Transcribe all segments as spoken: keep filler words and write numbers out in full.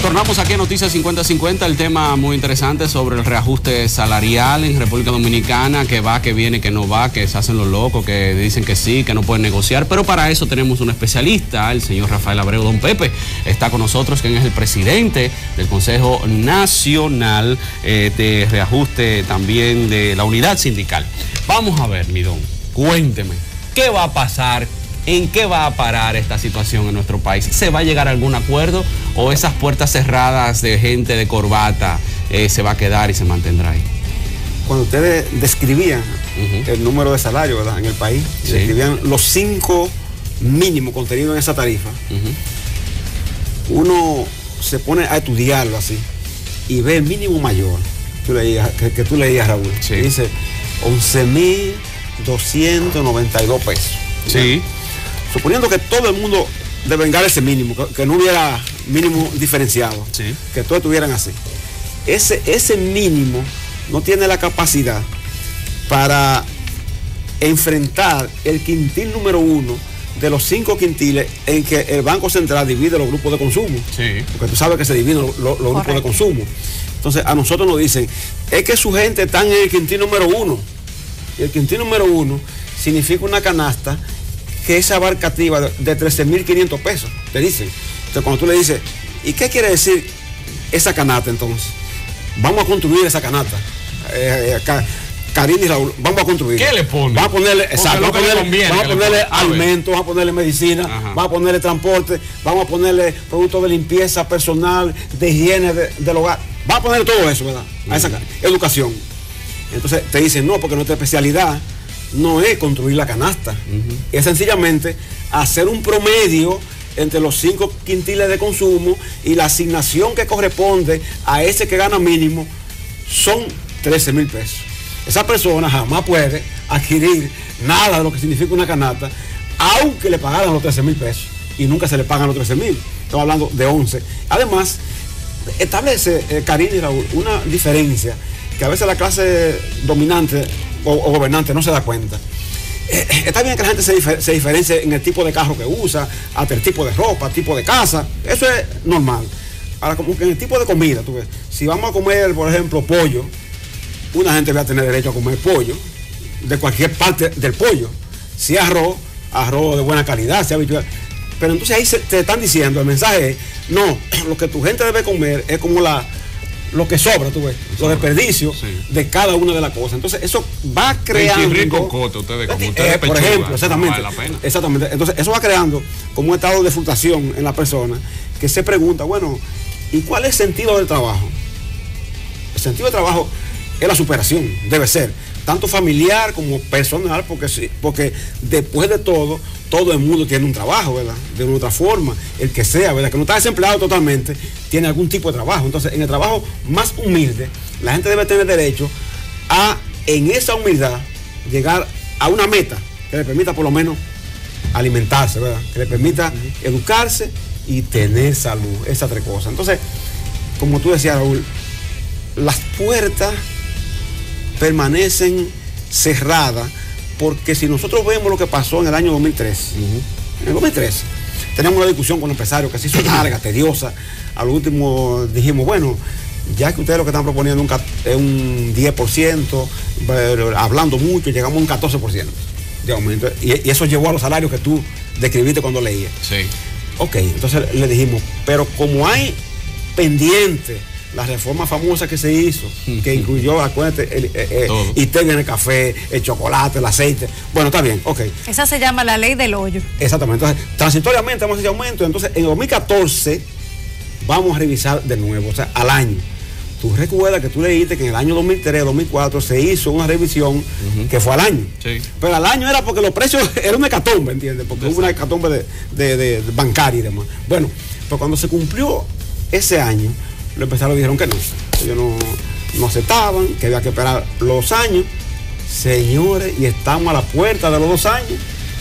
Retornamos aquí a Noticias cincuenta cincuenta, el tema muy interesante sobre el reajuste salarial en República Dominicana, que va, que viene, que no va, que se hacen los locos, que dicen que sí, que no pueden negociar, pero para eso tenemos un especialista, el señor Rafael Abreu. Don Pepe está con nosotros, quien es el presidente del Consejo Nacional eh, de Reajuste también de la Unidad Sindical. Vamos a ver, mi don, cuénteme, ¿qué va a pasar? ¿En qué va a parar esta situación en nuestro país? ¿Se va a llegar a algún acuerdo o esas puertas cerradas de gente de corbata eh, se va a quedar y se mantendrá ahí? Cuando ustedes describían uh-huh. el número de salarios, ¿verdad?, en el país, sí. describían los cinco mínimos contenidos en esa tarifa, uh-huh. uno se pone a estudiarlo así y ve el mínimo mayor tú leías, que, que tú leías, Raúl. Sí. Y dice once mil doscientos noventa y dos pesos. Sí. Suponiendo que todo el mundo devengara ese mínimo, que, que no hubiera mínimo diferenciado, sí. que todos estuvieran así. Ese, ese mínimo no tiene la capacidad para enfrentar el quintil número uno de los cinco quintiles en que el Banco Central divide los grupos de consumo. Sí. Porque tú sabes que se dividen los, los, los grupos de consumo. Entonces a nosotros nos dicen, es que su gente está en el quintil número uno. Y el quintil número uno significa una canasta que es abarcativa de trece mil quinientos pesos, te dicen. Entonces cuando tú le dices, ¿y qué quiere decir esa canasta entonces? Vamos a construir esa canasta. Eh, eh, Karina y Raúl, vamos a construir. ¿Qué le ponen? Vamos a ponerle, exacto, vamos a ponerle, conviene, vamos a ponerle alimentos, vamos a ponerle medicina, ajá. vamos a ponerle transporte, vamos a ponerle productos de limpieza personal, de higiene de, del hogar. Vamos a ponerle todo eso, ¿verdad? A esa educación. Entonces te dicen, no, porque nuestra especialidad no es construir la canasta, uh-huh. es sencillamente hacer un promedio entre los cinco quintiles de consumo y la asignación que corresponde a ese que gana mínimo son trece mil pesos. Esa persona jamás puede adquirir nada de lo que significa una canasta, aunque le pagaran los trece mil pesos, y nunca se le pagan los trece mil, estamos hablando de once. Además, establece, eh, Karina y Raúl, una diferencia que a veces la clase dominante o, o gobernante no se da cuenta. Eh, está bien que la gente se, difer se diferencie en el tipo de carro que usa, hasta el tipo de ropa, tipo de casa, eso es normal. Ahora, como que en el tipo de comida, tú ves, si vamos a comer, por ejemplo, pollo, una gente va a tener derecho a comer pollo, de cualquier parte del pollo. Si arroz, arroz de buena calidad, si habitual. Pero entonces ahí se, te están diciendo, el mensaje es, no, lo que tu gente debe comer es como la lo que sobra, tú ves, los desperdicios sí. de cada una de las cosas. Entonces eso va creando... El rico coto, ustedes, como ustedes eh, por pechuga, ejemplo, exactamente, no vale la pena. exactamente. Entonces eso va creando como un estado de frustración en la persona que se pregunta, bueno, ¿y cuál es el sentido del trabajo? El sentido del trabajo es la superación, debe ser, tanto familiar como personal, porque sí, porque después de todo, todo el mundo tiene un trabajo, ¿verdad? De una otra forma, el que sea, ¿verdad? Que no está desempleado totalmente, tiene algún tipo de trabajo. Entonces, en el trabajo más humilde, la gente debe tener derecho a, en esa humildad, llegar a una meta que le permita por lo menos alimentarse, ¿verdad? Que le permita educarse y tener salud, esas tres cosas. Entonces, como tú decías, Raúl, las puertas permanecen cerradas, porque si nosotros vemos lo que pasó en el año dos mil tres, uh-huh. en el dos mil tres, teníamos una discusión con los empresarios que se hizo larga, tediosa. Al último dijimos, bueno, ya que ustedes lo que están proponiendo es un, un diez por ciento, hablando mucho, llegamos a un catorce por ciento de aumento, y, y eso llevó a los salarios que tú describiste cuando leías. Sí. Ok, entonces le dijimos, pero como hay pendiente la reforma famosa que se hizo, que incluyó, acuérdate, el, el, el I T E V en el café, el chocolate, el aceite. Bueno, está bien, ok. Esa se llama la ley del hoyo. Exactamente. Entonces, transitoriamente vamos a ese aumento. Entonces, en dos mil catorce vamos a revisar de nuevo, o sea, al año. Tú recuerdas que tú leíste que en el año dos mil tres, dos mil cuatro se hizo una revisión uh-huh. que fue al año. Sí. Pero al año era porque los precios, era una hecatombe, ¿entiendes? Porque Exacto. hubo una hecatombe de, de, de, de bancaria y demás. Bueno, pero cuando se cumplió ese año, los empresarios dijeron que no, ellos no, no aceptaban, que había que esperar los años. Señores, y estamos a la puerta de los dos años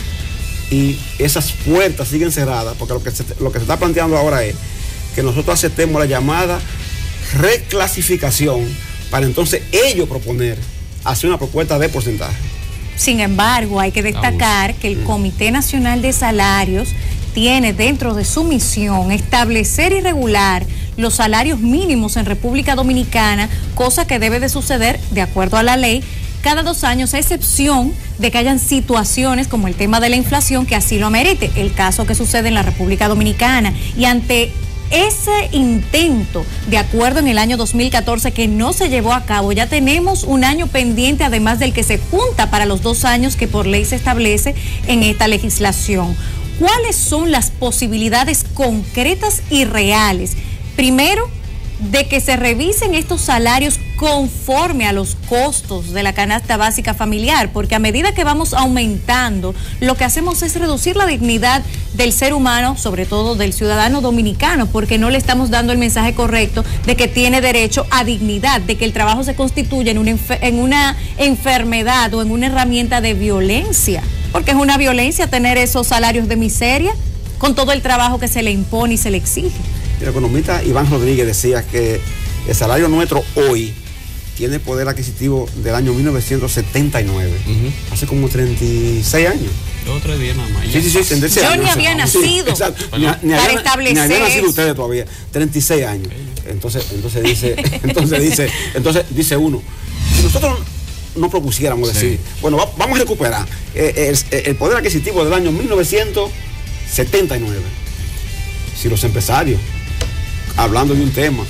y esas puertas siguen cerradas, porque lo que se, lo que se está planteando ahora es que nosotros aceptemos la llamada reclasificación para entonces ellos proponer hacer una propuesta de porcentaje. Sin embargo, hay que destacar que el Comité Nacional de Salarios tiene dentro de su misión establecer y regular los salarios mínimos en República Dominicana, cosa que debe de suceder de acuerdo a la ley cada dos años, a excepción de que hayan situaciones como el tema de la inflación que así lo amerite, el caso que sucede en la República Dominicana. Y ante ese intento de acuerdo en el año dos mil catorce que no se llevó a cabo, ya tenemos un año pendiente, además del que se junta para los dos años que por ley se establece en esta legislación. ¿Cuáles son las posibilidades concretas y reales? Primero, de que se revisen estos salarios conforme a los costos de la canasta básica familiar, porque a medida que vamos aumentando, lo que hacemos es reducir la dignidad del ser humano, sobre todo del ciudadano dominicano, porque no le estamos dando el mensaje correcto de que tiene derecho a dignidad, de que el trabajo se constituye en una, en una enfermedad o en una herramienta de violencia, porque es una violencia tener esos salarios de miseria con todo el trabajo que se le impone y se le exige. El economista Iván Rodríguez decía que el salario nuestro hoy tiene poder adquisitivo del año mil novecientos setenta y nueve, uh-huh. hace como treinta y seis años. Dos o tres días nada más. Sí, sí, sí, treinta y seis Yo años, ni había nacido. Sí, ni, ni para había, establecer. Ni habían nacido ustedes todavía, treinta y seis años. Entonces, entonces dice, entonces dice, entonces dice uno, si nosotros no propusiéramos sí. decir, bueno, va, vamos a recuperar eh, el, el poder adquisitivo del año mil novecientos setenta y nueve. Si los empresarios, hablando de un tema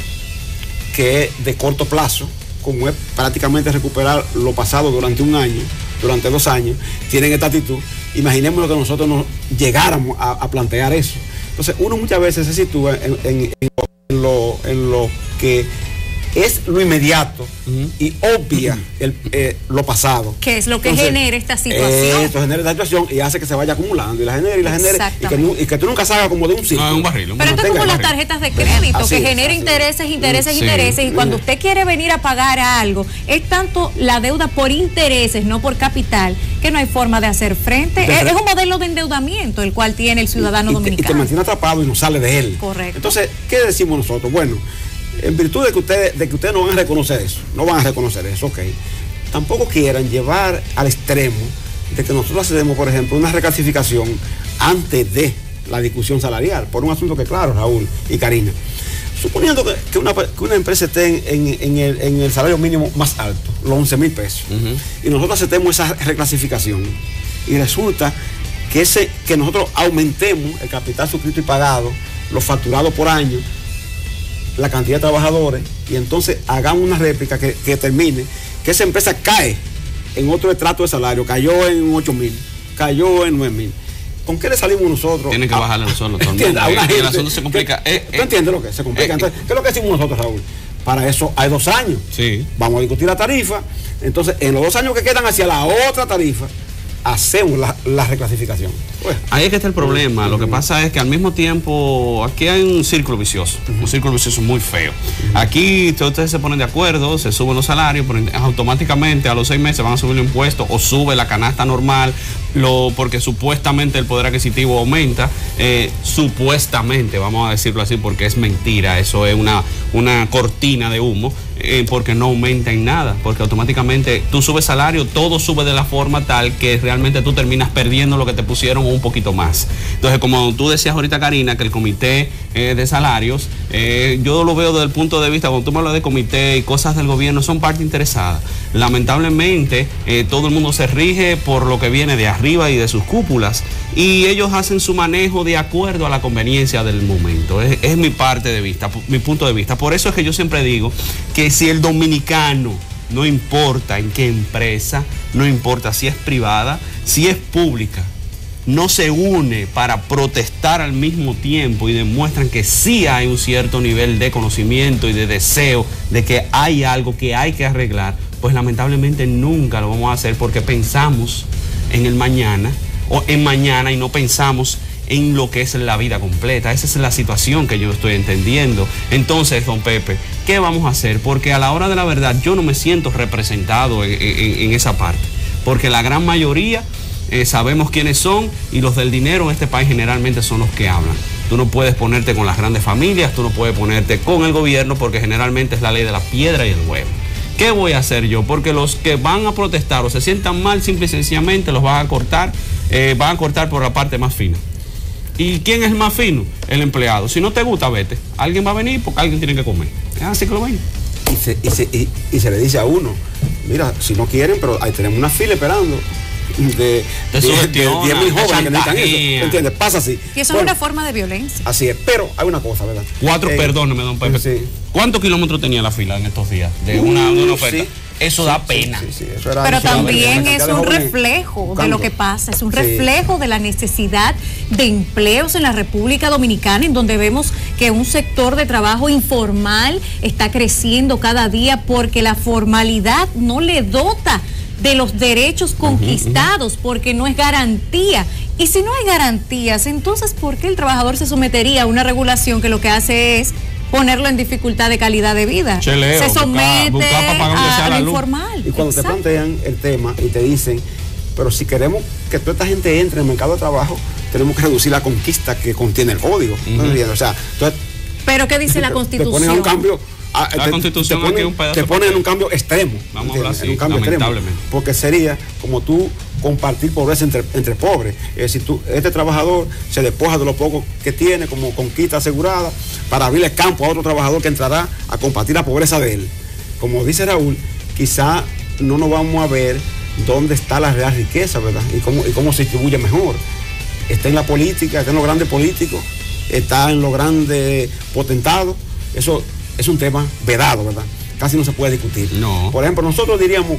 que es de corto plazo, como es prácticamente recuperar lo pasado durante un año, durante dos años, tienen esta actitud, imaginemos que nosotros nos llegáramos a, a plantear eso. Entonces uno muchas veces se sitúa en, en, en, lo, en lo que es lo inmediato uh-huh. y obvia el, eh, lo pasado. ¿Qué es lo que Entonces, genera esta situación? Eh, esto genera esta situación y hace que se vaya acumulando y la genera y la genera y que, y que tú nunca salgas como de un círculo. No, un barril, un Pero esto es como las tarjetas de crédito, así que genera intereses, intereses, sí. intereses, y cuando usted quiere venir a pagar algo, es tanto la deuda por intereses, no por capital, que no hay forma de hacer frente. Es, es un modelo de endeudamiento el cual tiene el ciudadano y, y dominicano. Te, y te mantiene atrapado y no sale de él. Correcto. Entonces, ¿qué decimos nosotros? Bueno, en virtud de que ustedes de que ustedes no van a reconocer eso, no van a reconocer eso, ok. Tampoco quieran llevar al extremo de que nosotros hacemos, por ejemplo, una reclasificación antes de la discusión salarial, por un asunto que, claro, Raúl y Karina, suponiendo que, que, una, que una empresa esté en, en, en, el, en el salario mínimo más alto, los once mil pesos, uh-huh. y nosotros aceptemos esa reclasificación, y resulta que, ese, que nosotros aumentemos el capital suscrito y pagado, los facturados por año, la cantidad de trabajadores, y entonces hagamos una réplica que, que termine que esa empresa cae en otro estrato de salario, cayó en ocho mil, cayó en nueve mil. ¿Con qué le salimos nosotros? Tienen que bajarle nosotros todo el mundo. A una gente, el asunto se complica. ¿Tú eh, entiendes lo que se complica? Eh, entonces, ¿qué es lo que decimos nosotros, Raúl? Para eso hay dos años. Sí. Vamos a discutir la tarifa. Entonces, en los dos años que quedan hacia la otra tarifa, hacemos la, la reclasificación. Pues, ahí es que está el problema. Uh-huh. Lo que pasa es que al mismo tiempo aquí hay un círculo vicioso, uh-huh. un círculo vicioso muy feo. Uh-huh. Aquí ustedes se ponen de acuerdo, se suben los salarios, pero automáticamente a los seis meses van a subir los impuestos o sube la canasta normal, lo, porque supuestamente el poder adquisitivo aumenta, eh, supuestamente, vamos a decirlo así, porque es mentira, eso es una, una cortina de humo. Eh, porque no aumenta en nada, porque automáticamente tú subes salario, todo sube de la forma tal que realmente tú terminas perdiendo lo que te pusieron o un poquito más. Entonces, como tú decías ahorita, Karina, que el comité eh, de salarios, eh, yo lo veo desde el punto de vista, cuando tú me hablas de comité y cosas del gobierno, son parte interesada. Lamentablemente, eh, todo el mundo se rige por lo que viene de arriba y de sus cúpulas, y ellos hacen su manejo de acuerdo a la conveniencia del momento. Es, es mi parte de vista, mi punto de vista. Por eso es que yo siempre digo que si el dominicano, no importa en qué empresa, no importa si es privada, si es pública, no se une para protestar al mismo tiempo y demuestran que sí hay un cierto nivel de conocimiento y de deseo de que hay algo que hay que arreglar, pues lamentablemente nunca lo vamos a hacer porque pensamos en el mañana o en mañana y no pensamos en lo que es la vida completa. Esa es la situación que yo estoy entendiendo. Entonces, don Pepe, ¿qué vamos a hacer? Porque a la hora de la verdad yo no me siento representado en, en, en esa parte, porque la gran mayoría eh, sabemos quiénes son, y los del dinero en este país generalmente son los que hablan. Tú no puedes ponerte con las grandes familias, tú no puedes ponerte con el gobierno, porque generalmente es la ley de la piedra y el huevo. ¿Qué voy a hacer yo? Porque los que van a protestar o se sientan mal, simple y sencillamente los van a cortar, eh, van a cortar por la parte más fina. ¿Y quién es el más fino? El empleado. Si no te gusta, vete. Alguien va a venir porque alguien tiene que comer. Es así que lo ven. Y se, y, se, y, y se le dice a uno, mira, si no quieren, pero ahí tenemos una fila esperando de diez mil jóvenes que necesitan eso. ¿Entiendes? Pasa así. Y eso bueno, es una forma de violencia. Así es, pero hay una cosa, ¿verdad? Cuatro, eh, perdóneme, don Pepe. Sí. ¿Cuántos kilómetros tenía la fila en estos días? De una, uh, de una oferta. Sí. Eso sí, da pena. Sí, sí, sí. Eso era, pero eso también es un reflejo buscando. de lo que pasa, es un reflejo sí. de la necesidad de empleos en la República Dominicana, en donde vemos que un sector de trabajo informal está creciendo cada día porque la formalidad no le dota de los derechos conquistados, uh-huh, uh-huh. porque no es garantía. Y si no hay garantías, entonces ¿por qué el trabajador se sometería a una regulación que lo que hace es ponerlo en dificultad de calidad de vida? Cheleo, se somete buscar, buscar a, a lo informal. Y cuando Exacto. te plantean el tema y te dicen, pero si queremos que toda esta gente entre en el mercado de trabajo, tenemos que reducir la conquista que contiene el código. Uh-huh. ¿No? O sea, entonces, pero ¿qué dice la Constitución? Te ponen a un cambio, a, la te, Constitución te ponen, aquí es un pedazo te ponen en un cambio extremo. Vamos a hablar así, en un cambio lamentablemente. Extremo, porque sería como tú compartir pobreza entre, entre pobres. Es decir, tú, este trabajador se despoja de lo poco que tiene como conquista asegurada para abrirle campo a otro trabajador que entrará a compartir la pobreza de él. Como dice Raúl, quizá no nos vamos a ver dónde está la real riqueza, ¿verdad? Y cómo, y cómo se distribuye mejor. Está en la política, está en los grandes políticos, está en los grandes potentados. Eso es un tema vedado, ¿verdad? Casi no se puede discutir. No. Por ejemplo, nosotros diríamos,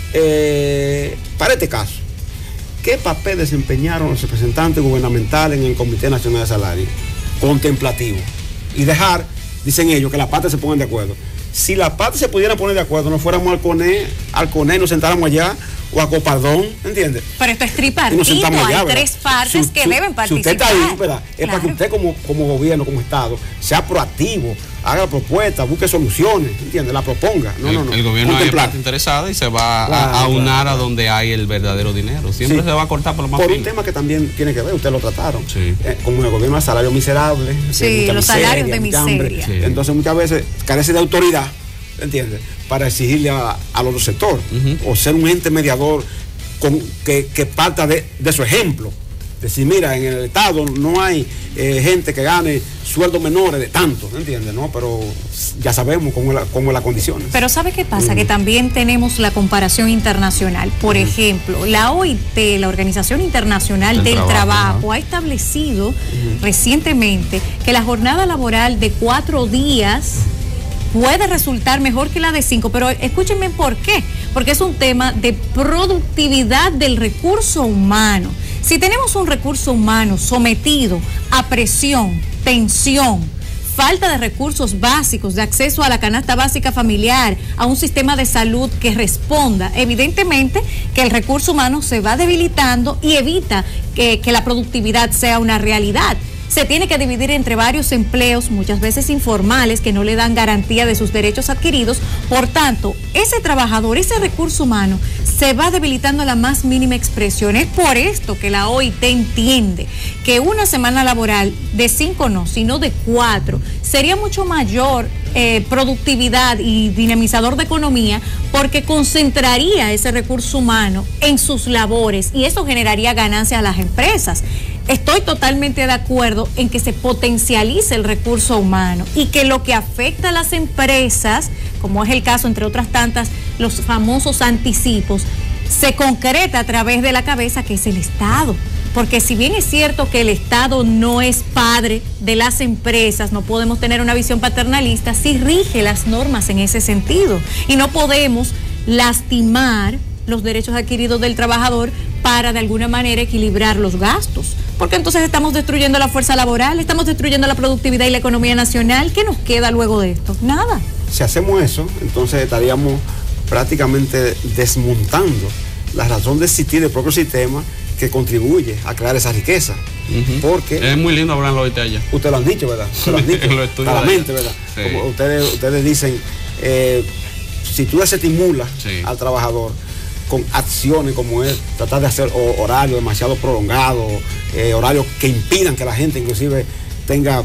eh, para este caso, ¿qué papel desempeñaron los representantes gubernamentales en el Comité Nacional de Salario? Contemplativo. Y dejar, dicen ellos, que las partes se pongan de acuerdo. Si las partes se pudieran poner de acuerdo, no fuéramos al CONE, al CONE, nos sentáramos allá, o a Copardón, ¿entiendes? Pero esto es tripartito, hay allá, tres partes si, que si, deben participar. Si usted está ahí, ¿verdad? Es claro. Para que usted como, como gobierno, como Estado, sea proactivo, haga propuestas, busque soluciones, ¿entiendes? La proponga. No, el, no, no. El gobierno hay parte interesada y se va claro, a, a unar claro, a donde hay el verdadero dinero. Siempre sí. se va a cortar por lo más Por fino. un tema que también tiene que ver, ustedes lo trataron. Sí. Eh, como el gobierno de salario miserable. Sí, los miseria, salarios de miseria. Sí. Entonces muchas veces carece de autoridad, ¿entiendes? Para exigirle a, al otro sector. Uh-huh. O ser un ente mediador con, que, que parta de, de su ejemplo. Decir, mira, en el Estado no hay eh, gente que gane sueldos menores de tanto, ¿entiendes? ¿No? Pero ya sabemos cómo es la, cómo es las condiciones. Pero ¿sabe qué pasa? Mm. Que también tenemos la comparación internacional. Por mm. ejemplo, la O I T, la Organización Internacional el del Trabajo, trabajo ¿no? ha establecido mm. recientemente que la jornada laboral de cuatro días puede resultar mejor que la de cinco, pero escúchenme por qué, porque es un tema de productividad del recurso humano. Si tenemos un recurso humano sometido a presión, tensión, falta de recursos básicos, de acceso a la canasta básica familiar, a un sistema de salud que responda, evidentemente que el recurso humano se va debilitando y evita que, que la productividad sea una realidad. Se tiene que dividir entre varios empleos, muchas veces informales, que no le dan garantía de sus derechos adquiridos. Por tanto, ese trabajador, ese recurso humano, se va debilitando a la más mínima expresión. Es por esto que la O I T entiende que una semana laboral de cinco no, sino de cuatro, sería mucho mayor eh, productividad y dinamizador de economía, porque concentraría ese recurso humano en sus labores y eso generaría ganancias a las empresas. Estoy totalmente de acuerdo en que se potencialice el recurso humano y que lo que afecta a las empresas, como es el caso, entre otras tantas, los famosos anticipos, se concreta a través de la cabeza, que es el Estado. Porque si bien es cierto que el Estado no es padre de las empresas, no podemos tener una visión paternalista, sí rige las normas en ese sentido. Y no podemos lastimar los derechos adquiridos del trabajador para de alguna manera equilibrar los gastos, porque entonces estamos destruyendo la fuerza laboral, estamos destruyendo la productividad y la economía nacional. ¿Qué nos queda luego de esto? Nada. Si hacemos eso, entonces estaríamos prácticamente desmontando la razón de existir del propio sistema que contribuye a crear esa riqueza. Uh-huh. Porque es muy lindo hablar en la O I T allá. Ustedes lo han dicho, ¿verdad? Ustedes lo han dicho claramente, ¿verdad? Sí. Como ustedes, ustedes dicen, eh, si tú desestimulas sí. al trabajador con acciones como es tratar de hacer horarios demasiado prolongados, eh, horarios que impidan que la gente inclusive tenga,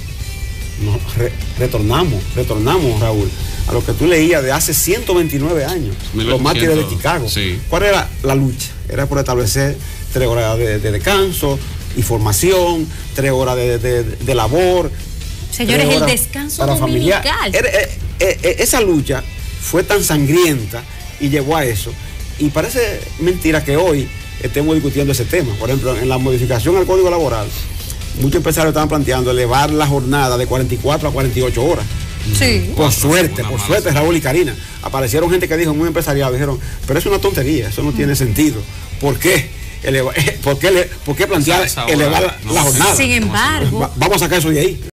no, re, retornamos, retornamos, Raúl, a lo que tú leías de hace ciento veintinueve años, mil ochocientos, los mártires de Chicago. Sí. ¿Cuál era la lucha? Era por establecer tres horas de, de descanso, y formación, tres horas de, de, de labor. Señores, el descanso para dominical. Familiar. Eh, eh, eh, esa lucha fue tan sangrienta y llegó a eso. Y parece mentira que hoy estemos discutiendo ese tema. Por ejemplo, en la modificación al Código Laboral, muchos empresarios estaban planteando elevar la jornada de cuarenta y cuatro a cuarenta y ocho horas. Sí. Por suerte, por suerte, Raúl y Karina. Aparecieron gente que dijo, muy empresarial, dijeron, pero es una tontería, eso no tiene sentido. ¿Por qué? Eleva, ¿por, qué le, ¿Por qué plantear elevar la, la jornada? Sin embargo, vamos a sacar eso de ahí.